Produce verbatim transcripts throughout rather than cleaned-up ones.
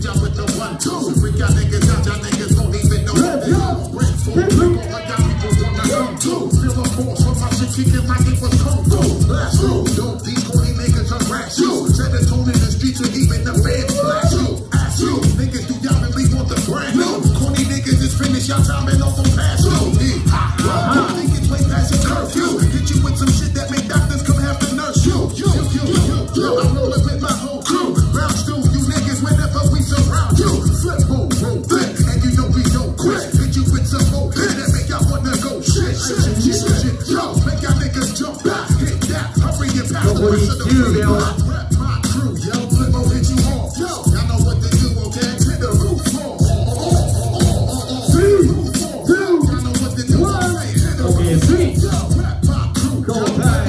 y'all with the one, two. We got niggas out, y'all niggas don't even know what they do. Break full, people like y'all people wanna come too. Feel the force from my shit kicking like it was kung fu. Blast you, don't these corny niggas harass you. Set a tone in the streets and even the fans blast you. Ask you, niggas, do y'all really want the brand new? Corny niggas is finished, y'all time and over past you. I think it's way past your curfew. Hit you with some shit that make doctors come have to nurse you. You, you, you, you. I'm rolling with my whole crew. Round stool, you niggas whenever we surround you. Flip, boom, boom, flip, and you know we don't quit. Hit you with some more hit that make y'all wanna go shit, shit, shit, shit, shit. Yo, make y'all niggas jump back, hit that, hurry and pass the rest of the crew. I rap my crew, yo, flip, oh, hit you off. Yo, y'all know what to do, okay? Hit the roof off. Three, two, one. Okay, three. Go back.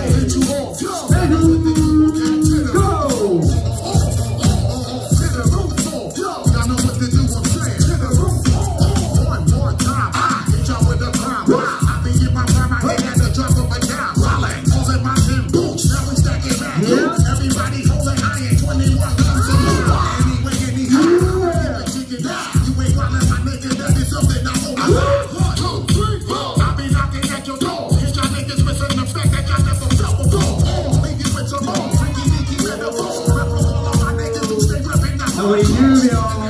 Everybody holding iron, twenty-one guns in the wall. Anyway, anyhow, chicken down. You ain't running my nigga, that is something I'm on. One, two, three, four. I be knocking at your door. Hit y'all niggas missing the fact that y'all never felt before. Oh, leave you with some more. Freaky, deaky, metaphor. Rap from all of my niggas who stay ripping that. No way, you,